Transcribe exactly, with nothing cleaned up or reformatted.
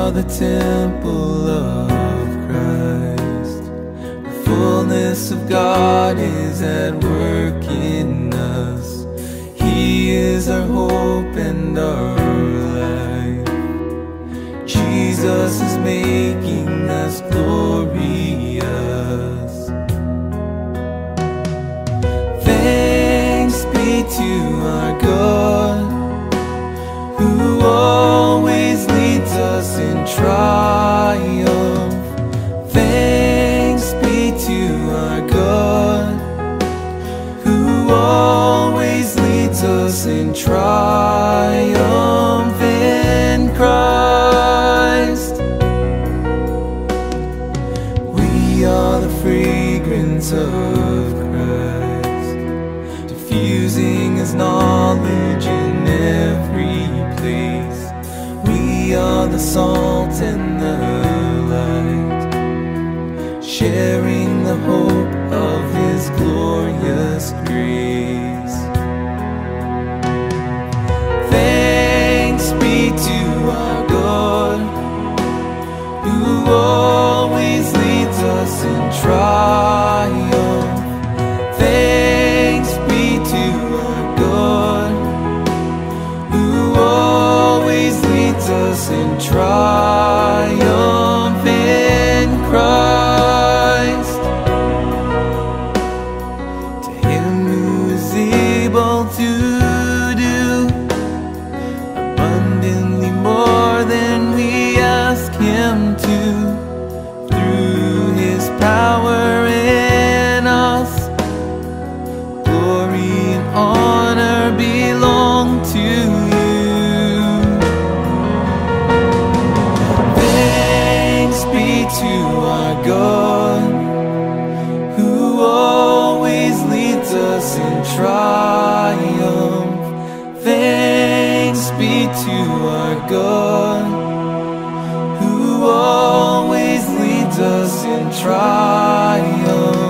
are the temple of Christ. The fullness of God is at work in us. He is our hope and our life. Jesus is making us glorious. Thanks be to our God, who always leads us in triumph. Thanks be to our God, who always leads us in triumph in Christ. We are the fragrance of Christ, diffusing His knowledge in every place. We are the salt and the light, sharing the hope of His glorious grace. Thanks be to our God, who always leads us in triumph. Thanks be to our God, who always leads us in triumph in Christ. To Him who is able to do abundantly more than we ask Him to, through His power in us, glory and honor belong to You. Thanks be to our God, who always leads us in triumph. Thanks be to our God, who always leads us in triumph.